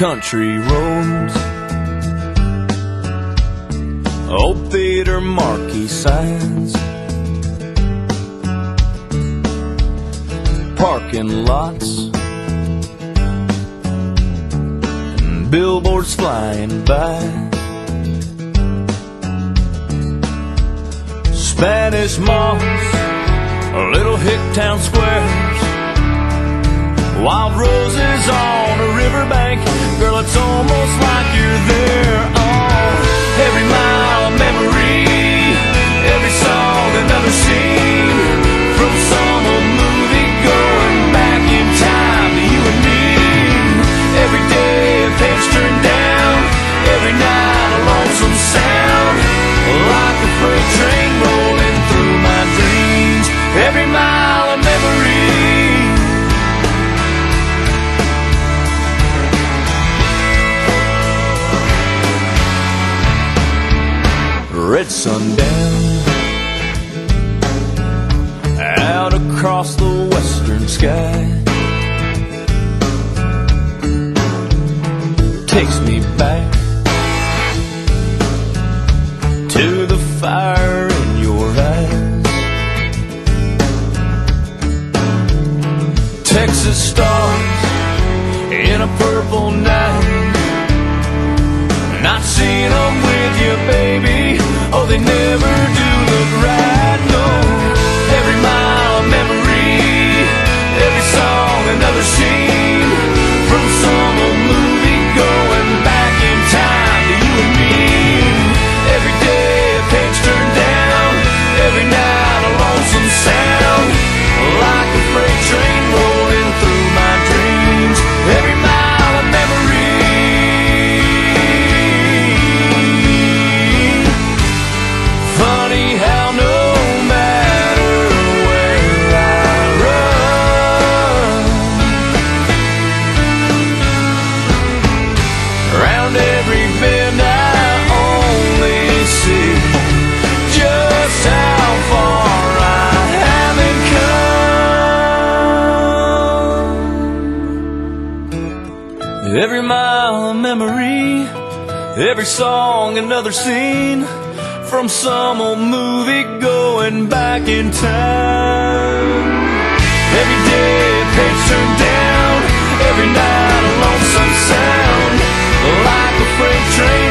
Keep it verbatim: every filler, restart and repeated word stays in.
country roads, old theater marquee signs, parking lots, and billboards flying by, Spanish moss, little hick town squares, wild roses on a riverbank. Girl, it's almost like you're there. Oh, every mile a memory, every song another scene, from some old movie going back in time to you and me. Every day a page turned down, every night a lonesome sound, like a freight train rolling through my dreams. Every mile a memory. Red sundown out across the western sky takes me back to the fire in your eyes. Texas stars in a purple night, not seeing them with you, baby. Oh, they never do look right, no. Every mile a memory, every song another scene, from some old movie going back in time to you and me. Every day a page turned down, every night a lonesome sound, like a freight train rolling through my dreams. Every mile a memory. Funny how no matter where I run, around every bend I only see just how far I haven't come. Every mile a memory, every song another scene, from some old movie going back in time. Every day a page turned down, every night a lonesome sound, like a freight train